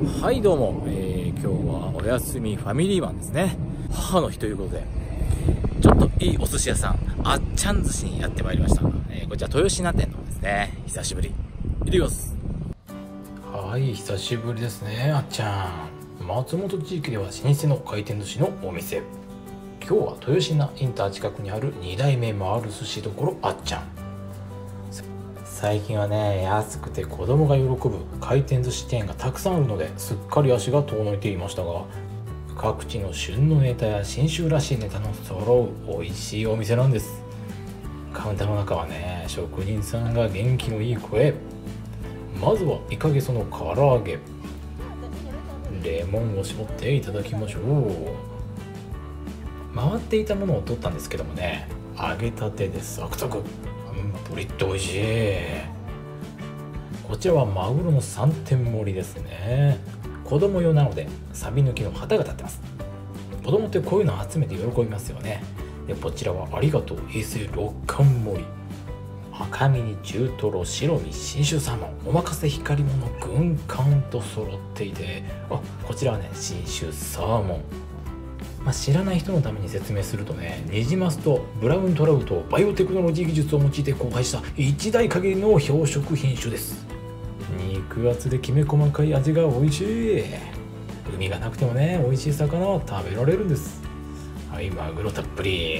はいどうも、今日はお休みファミリーマンですね。母の日ということで、ちょっといいお寿司屋さん、あっちゃん寿司にやってまいりました。こちら豊品店の方ですね。久しぶり。行ってきます。はい、久しぶりですね、あっちゃん。松本地域では老舗の回転寿司のお店。今日は豊品インター近くにある2代目回る寿司どころあっちゃん。最近はね、安くて子供が喜ぶ回転寿司チェーンがたくさんあるのですっかり足が遠のいていましたが、各地の旬のネタや新州らしいネタの揃う美味しいお店なんです。カウンターの中はね、職人さんが元気のいい声。まずはイカゲソの唐揚げ、レモンを絞っていただきましょう。回っていたものを取ったんですけどもね、揚げたてでサクサク、プリッと美味しい。こちらはマグロの3点盛りですね。子供用なのでサビ抜きの旗が立ってます。子供ってこういうの集めて喜びますよね。でこちらはありがとう平成6貫盛り、赤身に中トロ、白身、信州サーモン、おまかせ光り物、軍艦と揃っていて、こちらはね信州サーモン。知らない人のために説明するとね、ニジマスとブラウントラウトをバイオテクノロジー技術を用いて交配した一代限りの標色品種です。肉厚できめ細かい味が美味しい。海がなくてもね、美味しい魚は食べられるんです。はい、マグロたっぷり。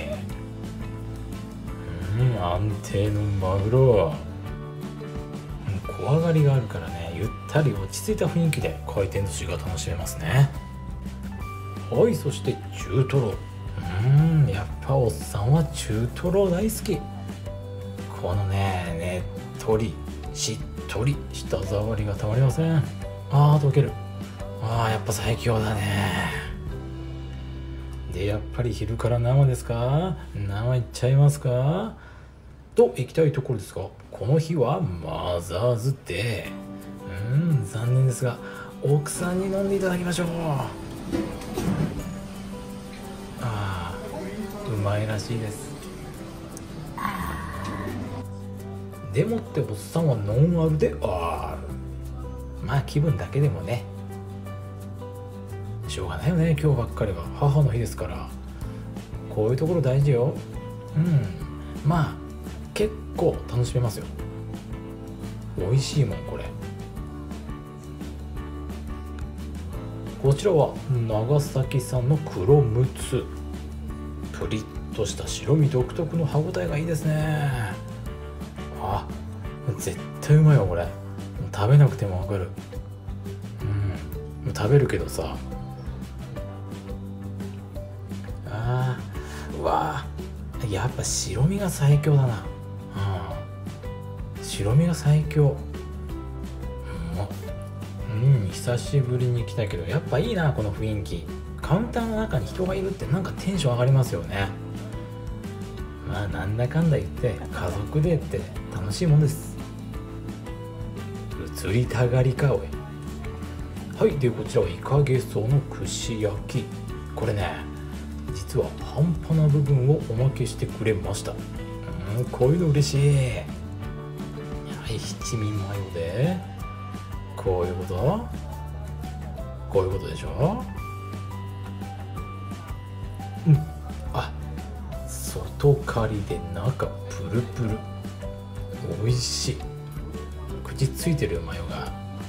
安定のマグロ。小上がりがあるからね、ゆったり落ち着いた雰囲気で回転寿司が楽しめますね。はい、そして中トロ。やっぱおっさんは中トロ大好き。このね、ねっとりしっとり舌触りがたまりません。溶ける。やっぱ最強だね。でやっぱり昼から生ですか？生いっちゃいますかと行きたいところですが、この日はマザーズデー。残念ですが奥さんに飲んでいただきましょう。うまいらしいです。でもっておっさんはノンアルで気分だけでもね、しょうがないよね。今日ばっかりは母の日ですから、こういうところ大事よ。結構楽しめますよ。美味しいもんこれ。こちらは長崎産の黒ムツ。プリッとした白身独特の歯ごたえがいいですね。絶対うまいわこれ。食べなくてもわかる。食べるけどさ、やっぱ白身が最強だな。白身が最強。久しぶりに来たけどやっぱいいな、この雰囲気。カウンターの中に人がいるってなんかテンション上がりますよね。なんだかんだ言って家族でって楽しいもんです。移りたがりかおい。はい、でこちらはイカゲソの串焼き。これね、実は半端な部分をおまけしてくれました。こういうの嬉しい。はい、七味マヨでこういうことでしょ。外刈りで中プルプル、美味しい。口ついてるマヨが。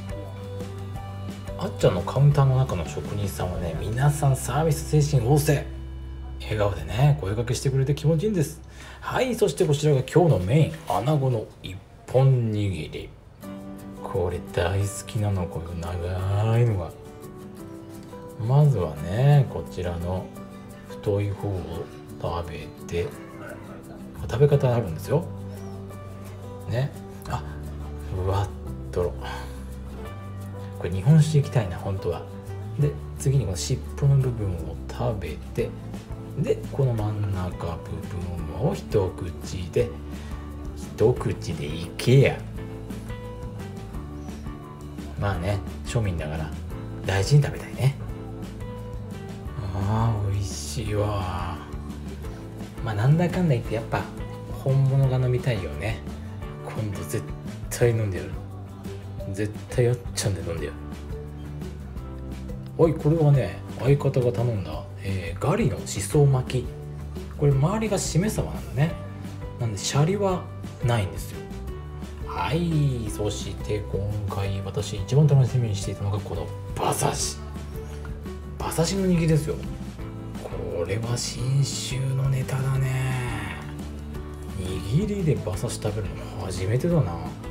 あっちゃんのカウンターの中の職人さんはね、皆さんサービス精神旺盛。笑顔でね、声掛けしてくれて気持ちいいんです。はい、そしてこちらが今日のメイン、穴子の一本握り。これ大好きなの、この長いのが。まずはね、こちらの太い方を食べて、食べ方あるんですよね。ふわっとろ。これ日本酒いきたいな本当は。で次にこの尻尾の部分を食べて、でこの真ん中部分を一口でいけや。庶民だから大事に食べたいね。美味しいわ。なんだかんだ言ってやっぱ本物が飲みたいよね。今度絶対飲んでやる。絶対あっちゃんで飲んでやる。 はい、これはね、相方が頼んだ、ガリのしそ巻き。これ周りがしめ鯖なんだね。なんでシャリはないんですよ。はい、そして今回私一番楽しみにしていたのがこの馬刺し。馬刺しの握りですよ。これは信州のネタだね。握りで馬刺し食べるの初めてだな。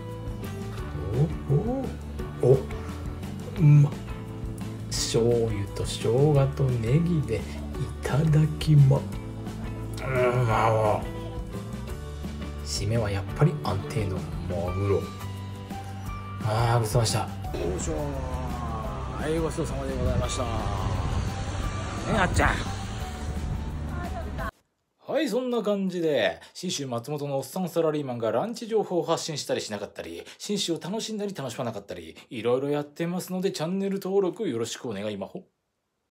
おうまっ。醤油と生姜とネギでいただきま。締めはやっぱり安定のマグロ。ごちそうさまでした。よいしょ。はい、ごちそうさまでございました。あっちゃん。はい、そんな感じで信州松本のおっさんサラリーマンがランチ情報を発信したりしなかったり、信州を楽しんだり楽しまなかったり、いろいろやってますのでチャンネル登録よろしくお願いまほ。